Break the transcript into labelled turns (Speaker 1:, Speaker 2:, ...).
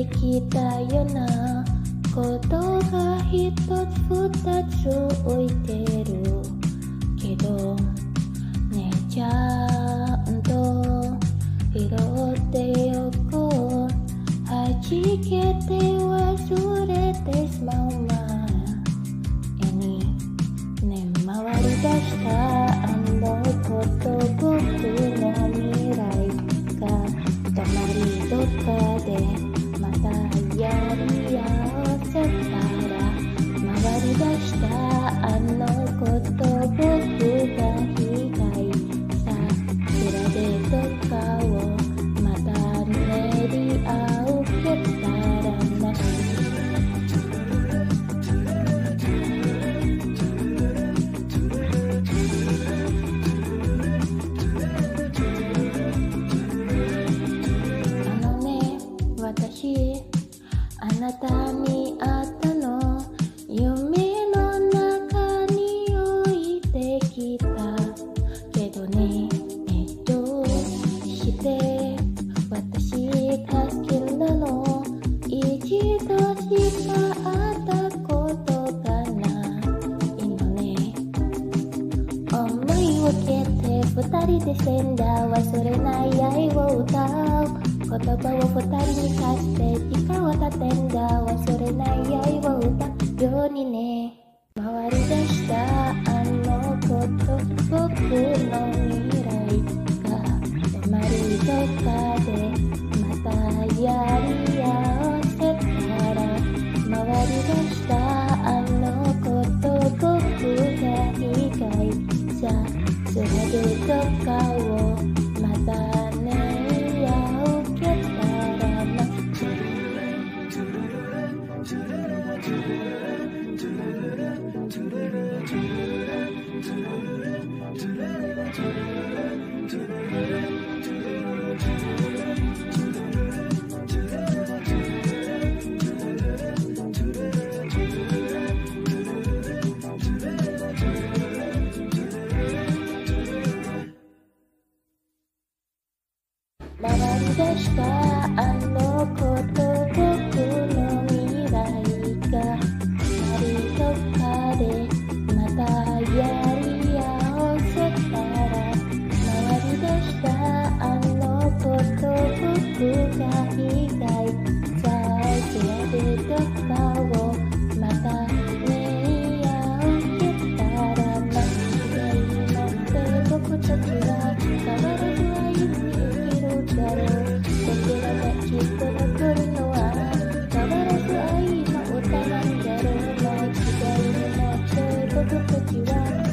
Speaker 1: きたようなことが一つ二つ置いてるけどね、ちゃんと拾っておこう。弾けて忘れてしまう前にね、回り出したあのこと、僕の未来がたまりどっかでまたやり合わせたら、回り出したあのこと、僕が被害さ比べとかをまた練り合うけたらな。私あなたに会ったの夢の中に置いてきたけどね、して私が好きなの一度しか会ったことがないのね。思いをけて二人で死んだ忘れない愛を歌う。言葉を二人に貸して時間を立てんだ忘れない愛を歌うようにね。回り出したあのこと、僕の未来が止まりどっかでまたやり合わせたら、回り出したあのこと、僕が被害者それでどっかをまたね回り出したあのこと、僕の未来がありどっかでまたやり合わせたら、回り出したあのこと、僕が被害者それでどっかをまたねやけたらな。今って僕たちは変わらず愛に生きるだろう。僕らがきっと残るのは変わらず愛の歌なんだろうな。時代になって僕たちは